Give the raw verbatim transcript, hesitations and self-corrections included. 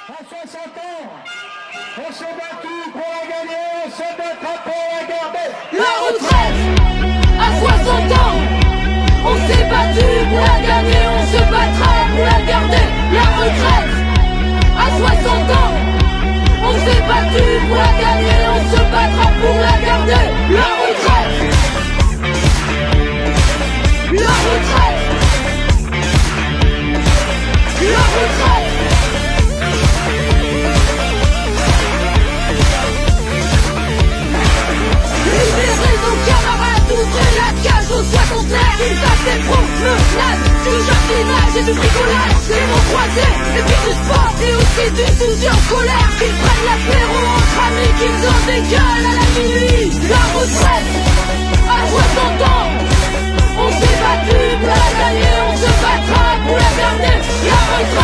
À soixante ans, on s'est battu pour la gagner, on se battra pour la garder. La retraite, à soixante ans, on s'est battu pour la gagner, on se battra pour la garder. La retraite, à soixante ans, on s'est battu pour la gagner, on se battra pour la garder. La retraite, la retraite, la retraite. Libérez nos camarades, ouvrez la cage aux soixantenaires. Ils passent des promenades, du jardinage et du bricolage, des mots croisés et puis du sport et aussi du soutien scolaire. Qu'ils prennent l'apéro entre amis, qu'ils ont des gueules à la minuit. La retraite, à soixante ans, on s'est battu pour la gagner, on se battra pour la garder. La retraite.